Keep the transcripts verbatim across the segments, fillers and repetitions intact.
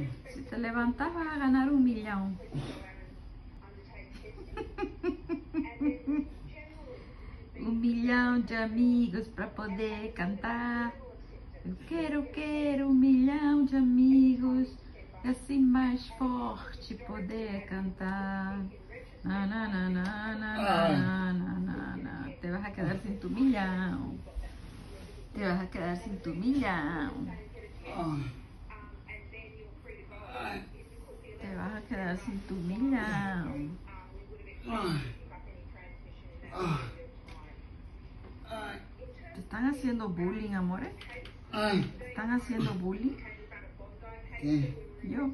Si te levantas vas a ganar un millón. Un millão de amigos para poder cantar. Eu quero, quero um milhão de amigos e assim mais forte poder cantar. Na, na, na, na, na, na, na, na, na. Te vas a quedar sin tu millão. Te vas a quedar sin tu millão. Te vas a quedar sin tu millão. ¿Te están haciendo bullying, amores? Ay. ¿Te están haciendo bullying? ¿Qué? Yo.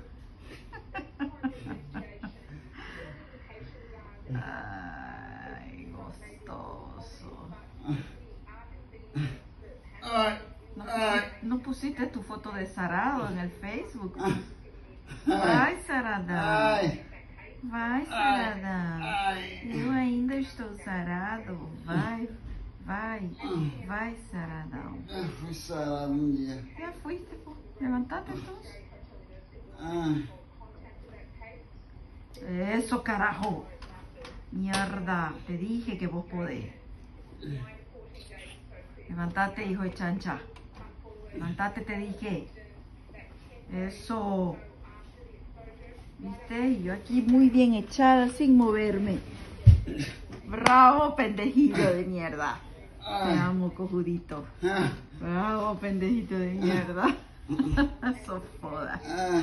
Ay, gostoso. Ay. ¿No, Ay. no pusiste tu foto de sarado en el Facebook? Vai, sarada. Ai. Vai, sarada. Ai. Eu ainda estou sarado. Vai, vai, vai, saradão. Eu fui sarado um dia. Já fuiste, pô. Levantate entonces. Ai. Eso, carajo. Mierda, te dije que vos podés. Levantate, hijo de chancha. Levantate, te dije. Eso. ¿Viste? Y yo aquí muy bien echada, sin moverme. Bravo, pendejito de mierda. Te amo, cojudito. Bravo, pendejito de mierda. Eso foda.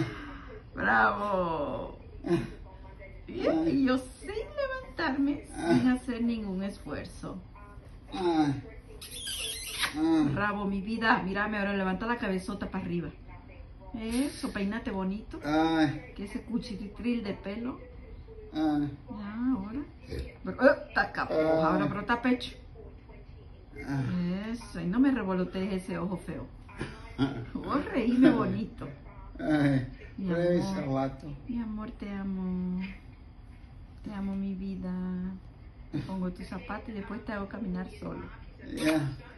Bravo. Y yo sin levantarme, sin hacer ningún esfuerzo. Bravo, mi vida. Mírame ahora, levanta la cabezota para arriba. Eso, peinate bonito. Que ese cuchitril de pelo. Ya, ahora. Oh, taca, ahora brota pecho. Eso, y no me revolotees ese ojo feo. Vos reíme bonito. Mi amor, mi amor, te amo. Te amo, mi vida. Te pongo tu zapato y después te hago caminar solo. Yeah.